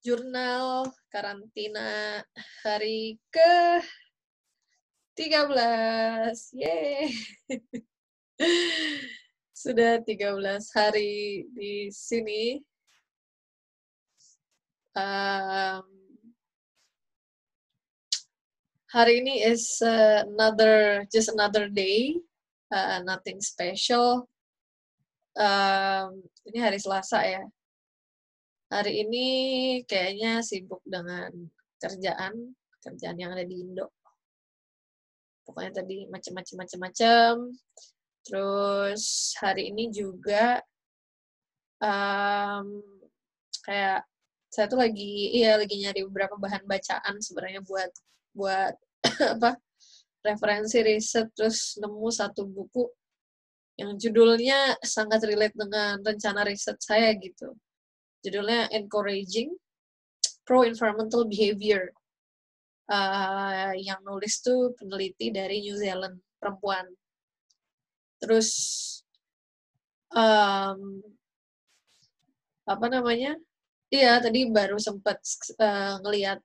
Jurnal karantina hari ke-13. Yeay. Sudah 13 hari di sini. Um, Hari ini is just another day, nothing special. Ini hari Selasa ya. Hari ini kayaknya sibuk dengan kerjaan yang ada di Indo. Pokoknya tadi macam-macam. Terus hari ini juga kayak saya tuh lagi nyari beberapa bahan bacaan sebenarnya buat apa referensi riset, terus nemu satu buku yang judulnya sangat relate dengan rencana riset saya gitu. Judulnya Encouraging Pro-Environmental Behavior. Yang nulis tuh peneliti dari New Zealand, perempuan. Terus apa namanya? Iya, tadi baru sempat ngelihat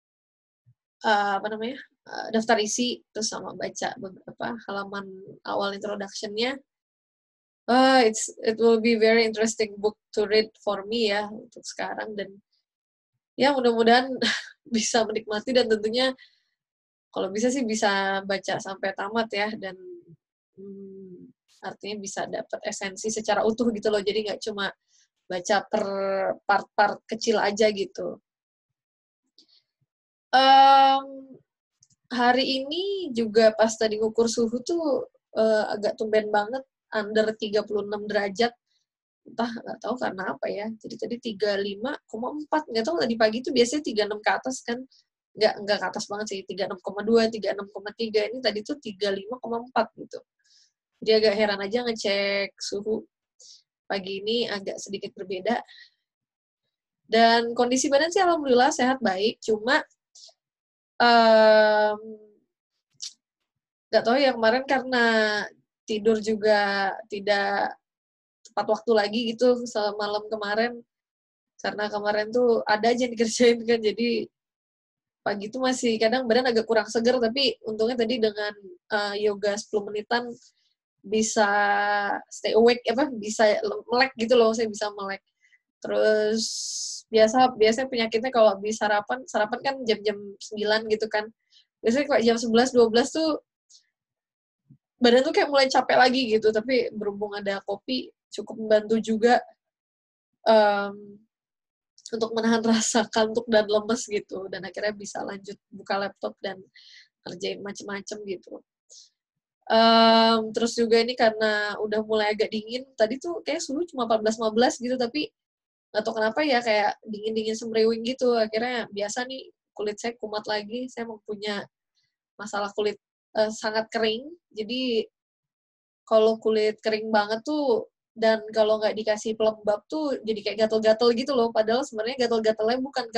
daftar isi, terus sama baca beberapa halaman awal introduction-nya. It will be very interesting book to read for me ya untuk sekarang, dan ya mudah-mudahan bisa menikmati, dan tentunya kalau bisa sih bisa baca sampai tamat ya, dan artinya bisa dapat esensi secara utuh gitu loh, jadi nggak cuma baca per part-part kecil aja gitu. Hari ini juga pas tadi ngukur suhu tuh agak tumben banget under 36 derajat. Entah, nggak tahu karena apa ya. Jadi tadi 35,4. Nggak tahu tadi pagi tuh biasanya 36 ke atas kan. Nggak ke atas banget sih. 36,2, 36,3. Ini tadi tuh 35,4 gitu. Jadi agak heran aja ngecek suhu. Pagi ini agak sedikit berbeda. Dan kondisi badan sih alhamdulillah sehat baik. Cuma nggak tahu ya, kemarin karena tidur juga tidak tepat waktu lagi gitu semalam kemarin, karena kemarin tuh ada aja yang dikerjain kan, jadi pagi tuh masih kadang badan agak kurang seger, tapi untungnya tadi dengan yoga 10 menitan bisa stay awake, bisa melek gitu loh, saya bisa melek. Terus biasanya penyakitnya kalau habis sarapan kan jam-jam 9 gitu kan. Biasanya kalau jam 11 12 tuh badan tuh kayak mulai capek lagi gitu, tapi berhubung ada kopi cukup membantu juga untuk menahan rasa kantuk dan lemes gitu, dan akhirnya bisa lanjut buka laptop dan kerjain macem-macem gitu. Terus juga ini karena udah mulai agak dingin, tadi tuh kayak suhu cuma 14-15 gitu, tapi nggak tahu kenapa ya kayak dingin-dingin semriwing gitu, akhirnya biasa nih kulit saya kumat lagi, saya mempunyai masalah kulit sangat kering, jadi kalau kulit kering banget tuh, dan kalau nggak dikasih pelembab tuh jadi kayak gatel-gatel gitu loh, padahal sebenarnya gatel-gatelnya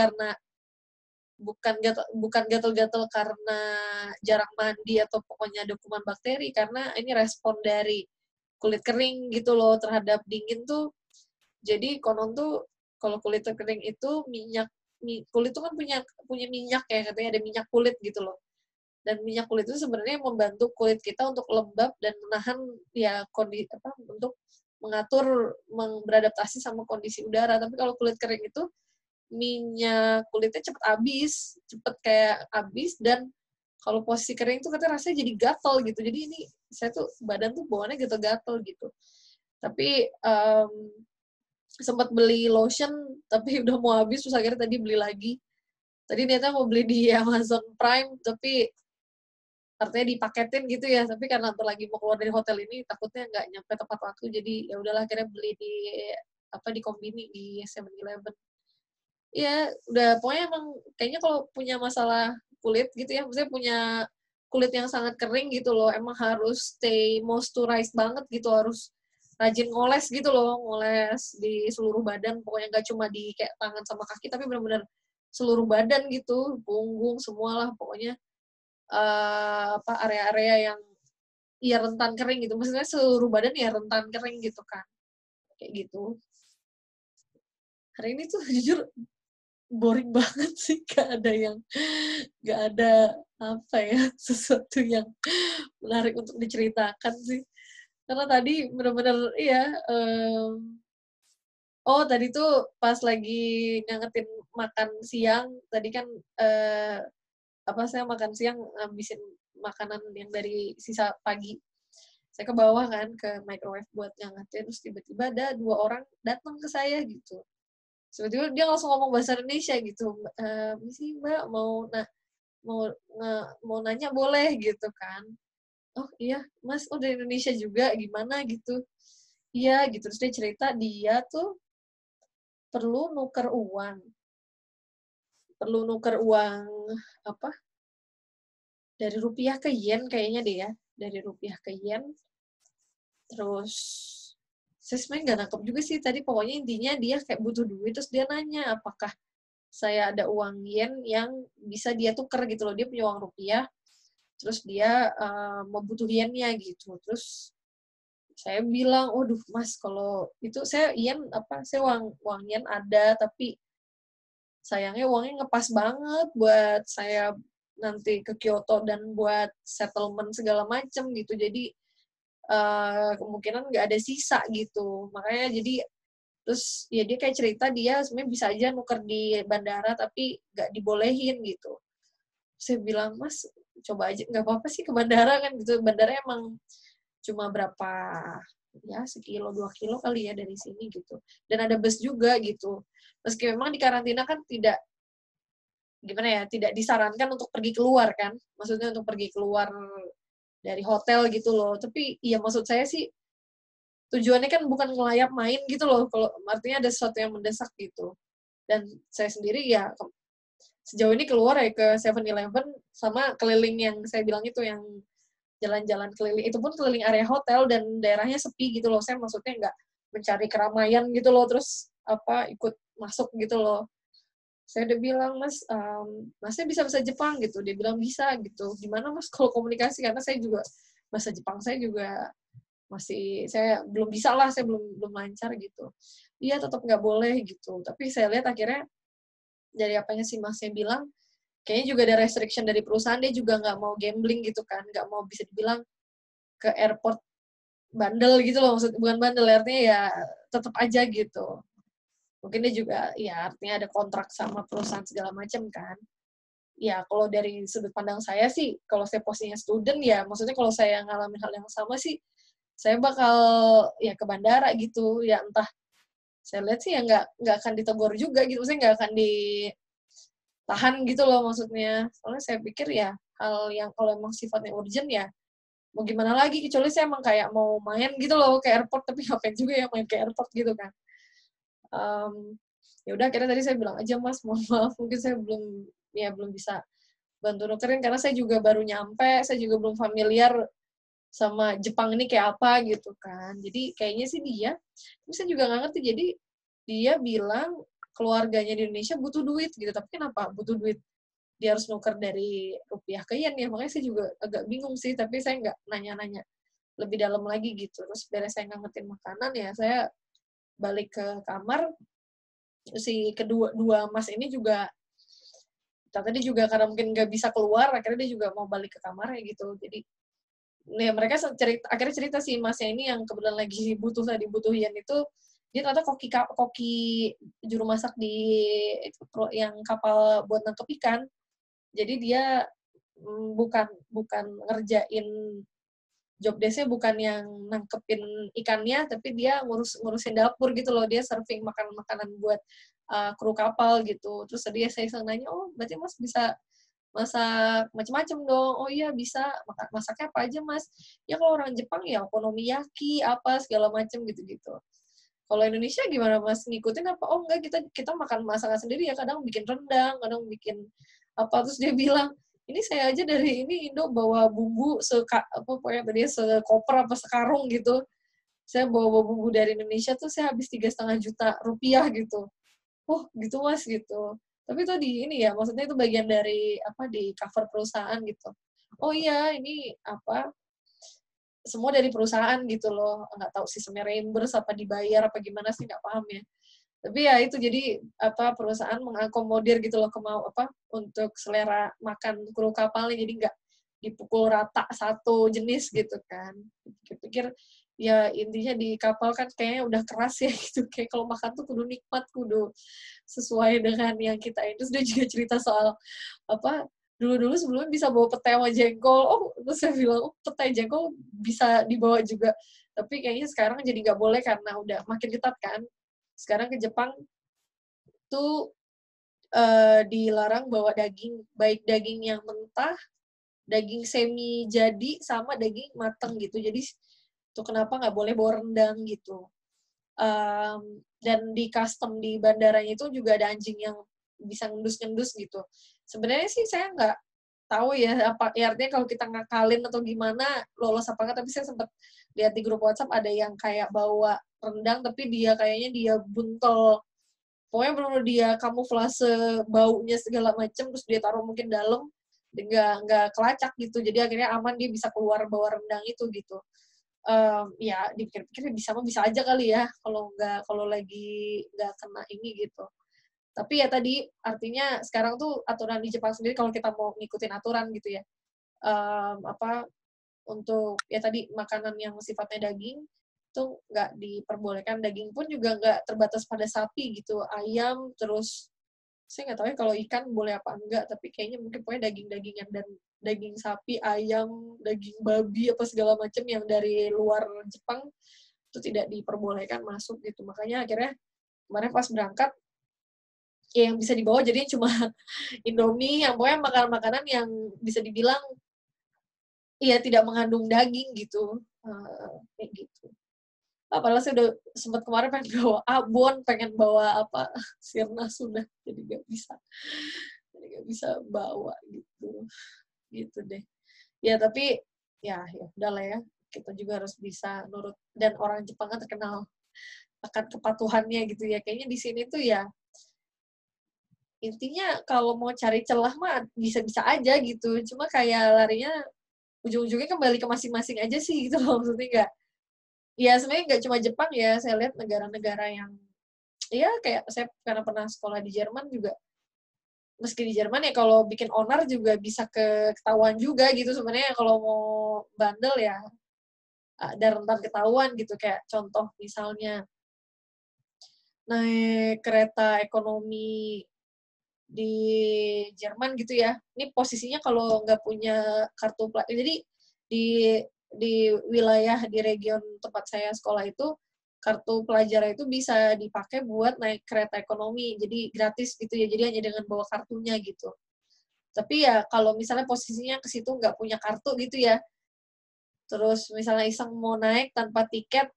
bukan gatel-gatel karena jarang mandi atau pokoknya ada kuman bakteri, karena ini respon dari kulit kering gitu loh terhadap dingin tuh. Jadi konon tuh kalau kulit kering itu kulit tuh kan punya minyak ya, katanya ada minyak kulit gitu loh. Dan minyak kulit itu sebenarnya membantu kulit kita untuk lembab dan menahan ya untuk mengatur beradaptasi sama kondisi udara. Tapi kalau kulit kering itu minyak kulitnya cepet kayak habis, dan kalau posisi kering tuh katanya rasanya jadi gatal gitu. Jadi ini saya tuh badan tuh bawaannya gatal-gatal gitu. Tapi sempat beli lotion tapi udah mau habis, terus akhirnya tadi beli lagi. Tadi niatnya mau beli di Amazon Prime, tapi artinya dipaketin gitu ya, tapi karena ntar lagi mau keluar dari hotel ini takutnya nggak nyampe tepat waktu, jadi ya udahlah akhirnya beli di Kombini, di 7-Eleven. Ya udah, pokoknya emang kayaknya kalau punya masalah kulit gitu ya, maksudnya punya kulit yang sangat kering gitu loh, emang harus stay moisturized banget gitu, harus rajin ngoles gitu loh, ngoles di seluruh badan, pokoknya nggak cuma di kayak tangan sama kaki, tapi benar-benar seluruh badan gitu, punggung semualah pokoknya, area-area yang ya rentan kering gitu, maksudnya seluruh badan ya rentan kering gitu kan, kayak gitu. Hari ini tuh jujur boring banget sih, gak ada apa ya, sesuatu yang menarik untuk diceritakan sih. Karena tadi bener-bener iya, oh tadi tuh pas lagi ngangetin makan siang, tadi kan saya makan siang ngabisin makanan yang dari sisa pagi. Saya ke bawah kan ke microwave buat ngangetin, terus tiba-tiba ada 2 orang datang ke saya gitu. Tiba-tiba dia langsung ngomong bahasa Indonesia gitu, "Misi Mbak mau mau nanya boleh?" gitu kan. "Oh iya Mas, oh dari Indonesia juga, gimana?" gitu. "Iya," gitu. Terus dia cerita dia tuh perlu nuker uang. Perlu nuker uang, apa, dari rupiah ke yen kayaknya deh ya, dari rupiah ke yen, terus saya sebenarnya nggak nangkep juga sih tadi, pokoknya intinya dia kayak butuh duit, terus dia nanya, apakah saya ada uang yen yang bisa dia tuker gitu loh, dia punya uang rupiah, terus dia mau butuh yennya gitu. Terus saya bilang, "Waduh Mas, kalau itu saya saya uang yen ada, tapi sayangnya uangnya ngepas banget buat saya nanti ke Kyoto dan buat settlement segala macem gitu. Jadi kemungkinan nggak ada sisa gitu. Makanya jadi terus ya dia kayak cerita dia sebenarnya bisa aja nuker di bandara tapi nggak dibolehin gitu. Saya bilang, Mas coba aja nggak apa-apa sih ke bandara kan gitu. Bandara emang cuma berapa ya 1 kilo 2 kilo kali ya dari sini gitu. Dan ada bus juga gitu. Meski memang di karantina kan tidak gimana ya, tidak disarankan untuk pergi keluar kan, maksudnya untuk pergi keluar dari hotel gitu loh. Tapi ya maksud saya sih tujuannya kan bukan ngelayap main gitu loh, kalau artinya ada sesuatu yang mendesak gitu. Dan saya sendiri ya sejauh ini keluar ya ke 7-Eleven sama keliling yang saya bilang itu yang jalan-jalan keliling, itu pun keliling area hotel dan daerahnya sepi gitu loh. Saya maksudnya nggak mencari keramaian gitu loh, terus ikut masuk gitu loh. Saya udah bilang, Mas, Masnya bisa bahasa Jepang gitu. Dia bilang bisa gitu. Gimana Mas kalau komunikasi? Karena saya juga bahasa Jepang saya juga saya belum bisa lah, saya belum belum lancar gitu. Iya tetap nggak boleh gitu. Tapi saya lihat akhirnya dari apanya si Masnya bilang, kayaknya juga ada restriction dari perusahaan, dia juga nggak mau gambling gitu kan, nggak mau bisa dibilang ke airport bandel gitu loh, bukan bandel, artinya ya tetap aja gitu. Mungkin dia juga ya artinya ada kontrak sama perusahaan segala macam kan. Ya kalau dari sudut pandang saya sih, kalau saya posisinya student ya, maksudnya kalau saya ngalamin hal yang sama sih, saya bakal ya ke bandara gitu, ya entah saya lihat sih ya nggak akan ditegur juga gitu, maksudnya nggak akan ditahan gitu loh maksudnya. Soalnya saya pikir ya hal yang kalau emang sifatnya urgent ya mau gimana lagi, kecuali saya emang kayak mau main gitu loh ke airport, tapi ngapain juga ya main ke airport gitu kan. Ya udah akhirnya tadi saya bilang aja, Mas mohon maaf mungkin saya belum bisa bantu nukerin karena saya juga baru nyampe, saya juga belum familiar sama Jepang ini kayak apa gitu kan. Jadi kayaknya sih dia, tapi saya juga nggak ngerti. Jadi dia bilang keluarganya di Indonesia butuh duit gitu, tapi kenapa butuh duit? Dia harus nuker dari rupiah ke yen ya, makanya saya juga agak bingung sih, tapi saya nggak nanya-nanya lebih dalam lagi gitu. Terus beres saya ngangetin makanan ya, saya balik ke kamar, si kedua dua mas ini juga tadi juga karena mungkin nggak bisa keluar, akhirnya dia juga mau balik ke kamarnya gitu. Jadi nih mereka akhirnya cerita sih masnya ini yang kebetulan lagi butuhin itu, dia ternyata koki juru masak di yang kapal buat nangkep ikan. Jadi dia bukan bukan ngerjain job desk-nya, bukan yang nangkepin ikannya, tapi dia ngurusin dapur gitu loh. Dia serving makanan-makanan buat kru kapal gitu. Terus tadi saya iseng nanya, oh berarti Mas bisa masak macam-macam dong. Oh iya bisa. Masaknya apa aja Mas? Ya kalau orang Jepang ya okonomiyaki apa segala macam gitu-gitu. Kalau Indonesia gimana Mas? Ngikutin apa? Oh enggak, kita makan masakan sendiri ya. Kadang bikin rendang, kadang bikin apa. Terus dia bilang, ini saya aja dari ini Indo bawa bumbu pokoknya tadi sekoper apa sekarung gitu. Saya bawa bumbu dari Indonesia tuh saya habis 3,5 juta rupiah gitu. Oh gitu Mas gitu. Tapi itu di ini ya, maksudnya itu bagian dari di cover perusahaan gitu. Oh iya, ini semua dari perusahaan gitu loh. Nggak tahu sistemnya reimburse apa dibayar apa gimana sih nggak paham ya. Tapi ya itu jadi perusahaan mengakomodir gitu loh untuk selera makan kru kapalnya jadi nggak dipukul rata satu jenis gitu kan. Pikir-pikir ya intinya di kapal kan kayaknya udah keras ya gitu kayak kalau makan tuh kudu nikmat kudu sesuai dengan yang kita ini. Terus dia juga cerita soal dulu-dulu sebelumnya bisa bawa petai sama jengkol. Terus saya bilang petai jengkol bisa dibawa juga. Tapi kayaknya sekarang jadi nggak boleh karena udah makin ketat kan. Sekarang ke Jepang tuh dilarang bawa daging, baik daging yang mentah, daging semi jadi, sama daging mateng gitu. Jadi itu kenapa nggak boleh bawa rendang gitu. Dan di custom di bandaranya itu juga ada anjing yang bisa ngendus-ngendus gitu. Sebenarnya sih saya nggak tahu ya ya artinya kalau kita ngakalin atau gimana lolos apa enggak, tapi saya sempat lihat di grup WhatsApp ada yang kayak bawa rendang tapi kayaknya dia buntel. Pokoknya benar dia kamuflase baunya segala macam terus dia taruh mungkin dalam nggak kelacak gitu. Jadi akhirnya aman dia bisa keluar bawa rendang itu gitu. Ya dipikir-pikir bisa aja kali ya kalau lagi nggak kena ini gitu. Tapi ya tadi artinya sekarang tuh aturan di Jepang sendiri kalau kita mau ngikutin aturan gitu ya. Untuk ya tadi makanan yang sifatnya daging itu nggak diperbolehkan. Daging pun juga nggak terbatas pada sapi gitu. Ayam, terus saya nggak tahu ya kalau ikan boleh apa enggak, tapi kayaknya mungkin pokoknya daging-dagingan dan daging sapi, ayam, daging babi, apa segala macam yang dari luar Jepang itu tidak diperbolehkan masuk gitu. Makanya akhirnya kemarin pas berangkat, ya yang bisa dibawa jadi cuma Indomie, yang pokoknya makanan-makanan yang bisa dibilang iya tidak mengandung daging gitu. Kayak gitu. Padahal saya udah sempat kemarin pengen bawa abon, pengen bawa sirna sudah, jadi nggak bisa bawa gitu, gitu deh. Ya tapi ya udahlah ya, kita juga harus bisa nurut. Dan orang Jepang kan terkenal akan kepatuhannya gitu ya. Kayaknya di sini tuh ya intinya kalau mau cari celah mah bisa-bisa aja gitu. Cuma kayak larinya ujung-ujungnya kembali ke masing-masing aja sih gitu loh, maksudnya nggak. Ya sebenarnya nggak cuma Jepang ya, saya lihat negara-negara yang ya kayak saya karena pernah sekolah di Jerman juga, meski di Jerman ya kalau bikin onar juga bisa ketahuan juga gitu sebenarnya kalau mau bandel ya ada rentan ketahuan gitu. Kayak contoh misalnya naik kereta ekonomi di Jerman gitu ya, ini posisinya kalau nggak punya kartu jadi di wilayah di region tempat saya sekolah itu kartu pelajar itu bisa dipakai buat naik kereta ekonomi, jadi gratis gitu ya, jadi hanya dengan bawa kartunya gitu. Tapi ya kalau misalnya posisinya ke situ nggak punya kartu gitu ya, terus misalnya iseng mau naik tanpa tiket,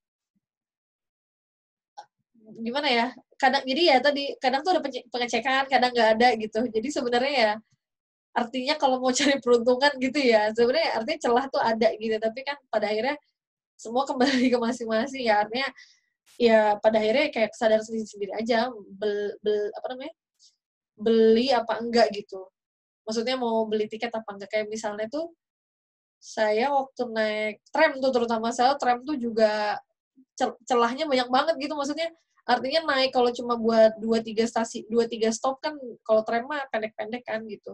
gimana ya, kadang jadi ya tadi kadang tuh ada pengecekan, kadang nggak ada gitu. Jadi sebenarnya ya artinya kalau mau cari peruntungan gitu ya, sebenarnya artinya celah tuh ada gitu, tapi kan pada akhirnya semua kembali ke masing-masing ya. Artinya ya pada akhirnya kayak kesadaran sendiri-sendiri aja beli apa enggak gitu. Maksudnya mau beli tiket apa enggak, kayak misalnya tuh saya waktu naik tram tuh, terutama saya tram tuh juga celahnya banyak banget gitu. Maksudnya artinya naik kalau cuma buat 2-3 stop kan, kalau tram mah pendek-pendek kan gitu.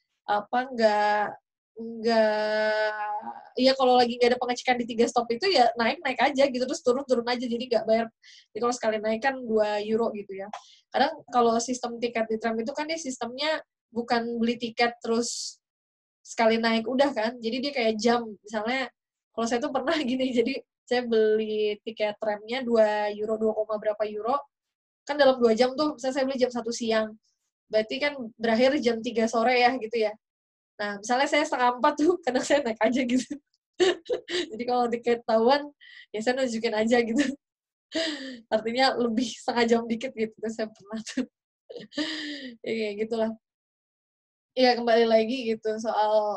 Enggak, iya kalau lagi nggak ada pengecekan di 3 stop itu ya naik aja gitu, terus turun aja, jadi nggak bayar. Jadi kalau sekali naik kan 2 euro gitu ya. Kadang kalau sistem tiket di tram itu kan dia sistemnya bukan beli tiket terus sekali naik udah kan, jadi dia kayak jam. Misalnya kalau saya tuh pernah gini, jadi saya beli tiket tramnya 2 euro, 2, berapa euro, kan dalam 2 jam tuh, misalnya saya beli jam 1 siang, berarti kan berakhir jam 3 sore ya gitu ya. Nah misalnya saya 3:30 tuh kadang saya naik aja gitu. Jadi kalau tiket ketahuan ya saya nunjukin aja gitu, artinya lebih setengah jam dikit gitu. Saya pernah tuh ya kayak gitulah. Iya kembali lagi gitu soal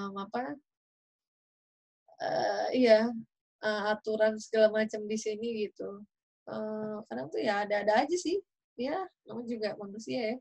iya, aturan segala macam di sini gitu. Kadang tuh ya ada-ada aja sih. Ya, namanya juga manusia ya.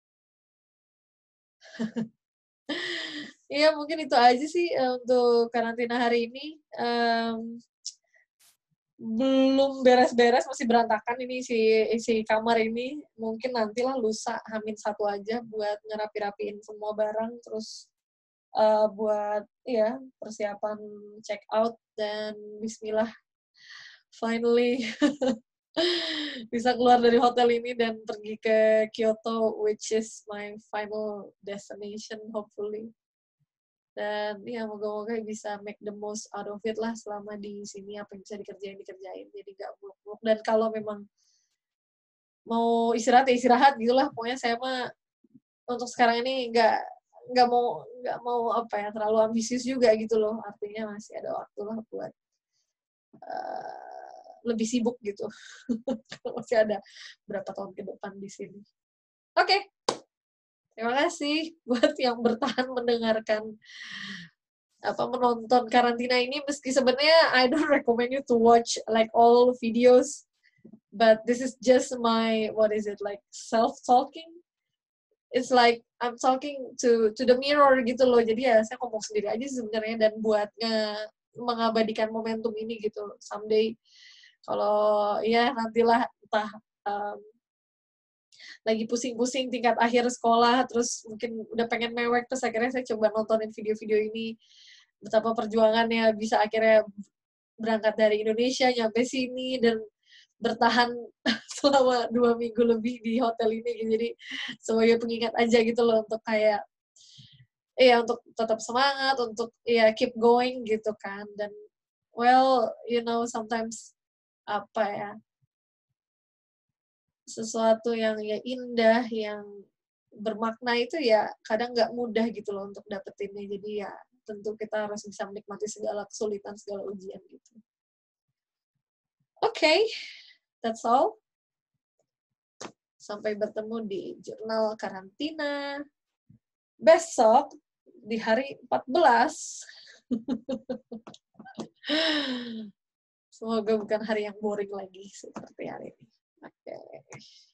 Iya, mungkin itu aja sih untuk karantina hari ini. belum beres-beres, masih berantakan ini si kamar ini. Mungkin nantilah lusa H-1 aja buat ngerapi-rapiin semua barang, terus buat ya persiapan check out, dan bismillah finally bisa keluar dari hotel ini dan pergi ke Kyoto, which is my final destination hopefully. Dan ya moga-moga bisa make the most out of it lah selama di sini, apa yang bisa dikerjain, jadi gak buluk-buluk. Dan kalau memang mau istirahat ya istirahat gitulah, pokoknya saya mah untuk sekarang ini nggak mau apa ya, terlalu ambisius juga gitu loh, artinya masih ada waktu lah buat lebih sibuk gitu. Masih ada berapa tahun ke depan di sini. Oke. Terima kasih buat yang bertahan mendengarkan menonton karantina ini, meski sebenarnya I don't recommend you to watch like all videos, but this is just my self-talking. It's like I'm talking to the mirror gitu loh. Jadi ya saya ngomong sendiri aja sebenarnya, dan buat mengabadikan momentum ini gitu. Someday kalau ya nantilah entah lagi pusing-pusing tingkat akhir sekolah, terus mungkin udah pengen mewek, terus akhirnya saya coba nontonin video-video ini, betapa perjuangannya bisa akhirnya berangkat dari Indonesia nyampe sini dan bertahan selama 2 minggu lebih di hotel ini gitu. Jadi sebagai pengingat aja gitu loh, untuk kayak untuk tetap semangat, untuk keep going gitu kan. Dan sometimes apa ya, sesuatu yang indah, yang bermakna itu ya kadang nggak mudah gitu loh untuk dapetinnya. Jadi ya tentu kita harus bisa menikmati segala kesulitan, segala ujian gitu. Oke, that's all. Sampai bertemu di jurnal karantina besok di hari 14. Semoga bukan hari yang boring lagi seperti hari ini. Oke.